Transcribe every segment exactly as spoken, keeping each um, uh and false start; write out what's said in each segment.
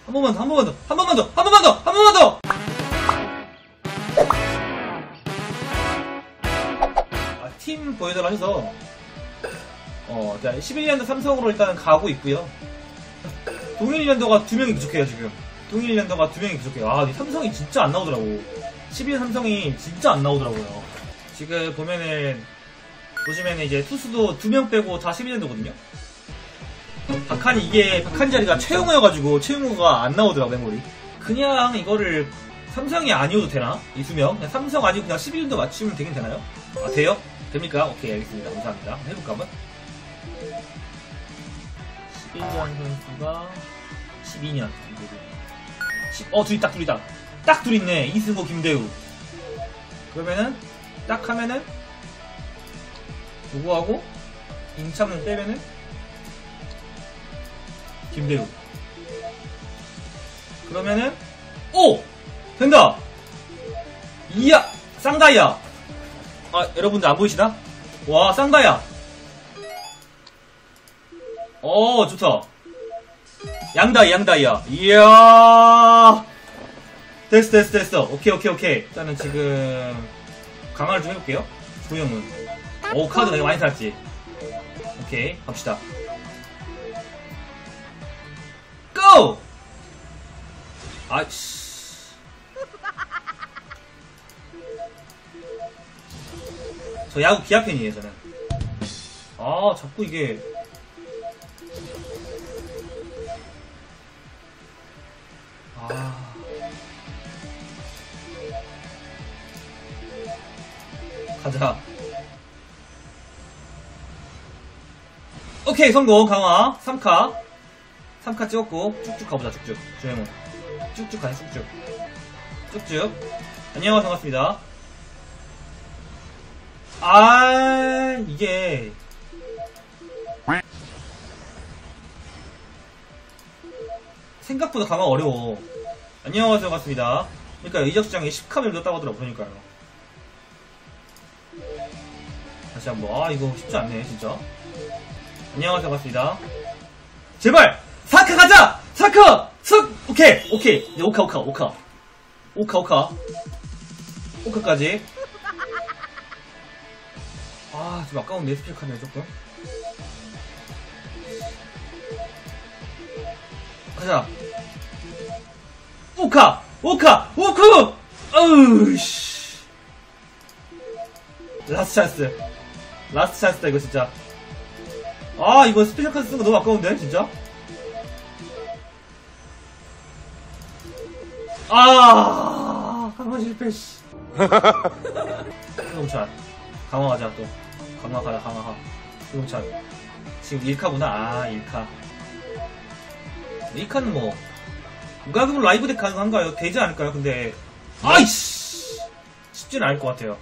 한 번만 더, 한 번만 더, 한 번만 더, 한 번만 더, 한 번만 더! 아, 팀 보여달라 해서, 어, 십일 년도 삼성으로 일단 가고 있고요. 동일 년도가 두 명이 부족해요, 지금. 동일 년도가 두 명이 부족해요. 아, 이 삼성이 진짜 안 나오더라고. 십일 삼성이 진짜 안 나오더라고요. 지금 보면은, 보시면은 이제 투수도 두 명 빼고 다 십일 년도거든요? 박한이, 이게, 박한 자리가 최용호여가지고, 최용호가 안 나오더라고, 메모리. 그냥 이거를, 삼성이 아니어도 되나? 이 두 명? 그냥 삼성 아니고 그냥 십일 년도 맞추면 되긴 되나요? 아, 돼요? 됩니까? 오케이, 알겠습니다. 감사합니다. 한번 해볼까, 한번? 십일 년 선수가, 십이 년. 어, 둘이 딱, 둘이 딱. 딱 둘 있네. 이승호, 김대우. 그러면은, 딱 하면은, 누구하고, 임창문 빼면은, 김대우. 그러면은, 오! 된다! 이야! 쌍다이야! 아, 여러분들 안 보이시나? 와, 쌍다이야! 어, 좋다. 양다이, 양다이야. 이야! 됐어, 됐어, 됐어. 오케이, 오케이, 오케이. 일단은 지금, 강화를 좀 해볼게요. 조영훈. 오, 카드 내가 많이 살았지. 오케이, 갑시다. 고! 아이씨. 저 야구 기아팬이에요, 저는. 아, 자꾸 이게. 아. 가자. 오케이, 성공. 강화. 삼 카. 삼 카 찍었고, 쭉쭉 가보자, 쭉쭉. 조영훈. 쭉쭉 가자, 쭉쭉. 쭉쭉. 안녕하세요, 반갑습니다. 아, 이게. 생각보다 강화 어려워. 안녕하세요, 반갑습니다. 그러니까 이적시장에 십 카를 넣었다고 하더라고, 그러니까요. 다시 한번. 아, 이거 쉽지 않네, 진짜. 안녕하세요, 반갑습니다. 제발! 사 카 가자! 사 카! 석! 오케이! 오케이! 이제 오 카, 오 카, 오 카. 오 카, 오 카. 오 카까지. 아, 좀 아까운데, 스피드 카드네, 조금. 가자. 오 카! 오 카! 오 카! 어우, 씨. 라스트 찬스. 라스트 찬스다, 이거 진짜. 아, 이거 스페셜 카드 쓴 거 너무 아까운데, 진짜? 아, 강화 실패, 씨. 수동찬. 강화 가자, 또. 강화 가자, 강화 가. 수동찬. 지금 일 카구나. 아, 일 카. 이 칸은 뭐. 무과금으로 라이브 덱 가능한가요? 되지 않을까요? 근데. 아이씨! 쉽지는 않을 것 같아요.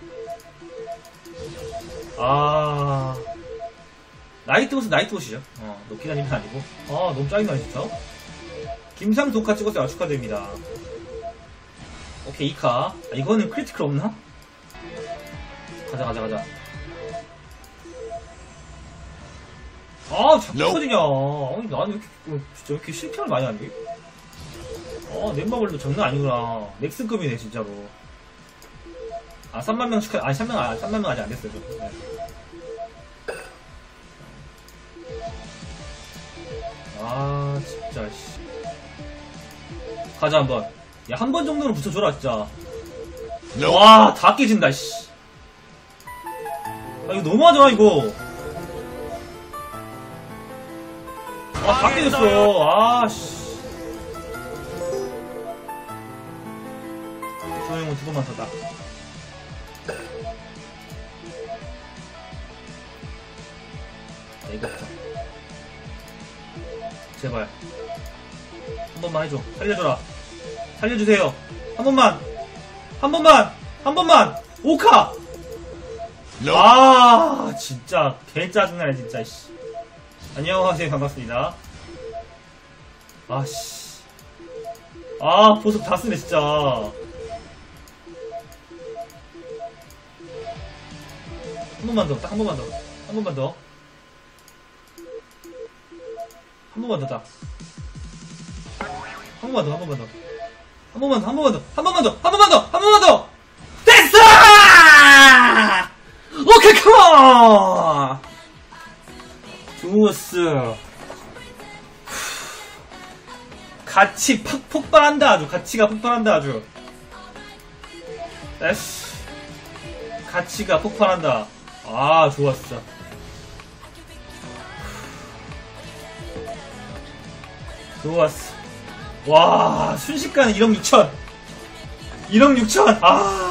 아. 나이트봇은 나이트봇이죠. 어, 노키다님은 아니고. 아, 너무 짜증나네, 진짜. 김상 독카 찍었어요. 축하드립니다. 오케이, 이 카. 아, 이거는 크리티컬 없나? 가자, 가자, 가자. 아, 자꾸 터지냐. 아니, 나는 왜 이렇게, 진짜 왜 이렇게 실패를 많이 하니? 아, 넷마블도 장난 아니구나. 넥슨급이네, 진짜로. 아, 삼만 명 축하, 아니, 삼만 명, 아, 삼만 명 아직 안 됐어요, 저. 네. 아, 진짜, 씨. 가자, 한 번. 야, 한 번 정도는 붙여줘라, 진짜. No. 와, 다 깨진다, 씨. 아, 이거 너무하잖아, 이거. 아, 다 깨졌어. 아, 씨. 조용은 두 번만 더 딱. 네, 이거부터. 제발. 한 번만 해줘. 살려줘라. 살려주세요. 한 번만. 한 번만. 한 번만. 오 카! No. 아, 진짜. 개 짜증나네, 진짜, 씨. 안녕하세요. 반갑습니다. 아, 씨. 아, 보석 다 쓰네, 진짜. 한 번만 더. 딱 한 번만 더. 한 번만 더. 한 번만 더 딱. 한 한 번만 더, 한 번만 더. 한 번만 더, 한 번만 더, 한 번만 더, 한 번만 더, 한 번만 더! 됐어! 오케이, 컴온! 좋았어. 가치 팍, 폭발한다, 아주. 가치가 폭발한다, 아주. 에씨. 가치가 폭발한다. 아, 좋았어. 좋았어. 와, 순식간에 일억 육천. 일억 육천. 아.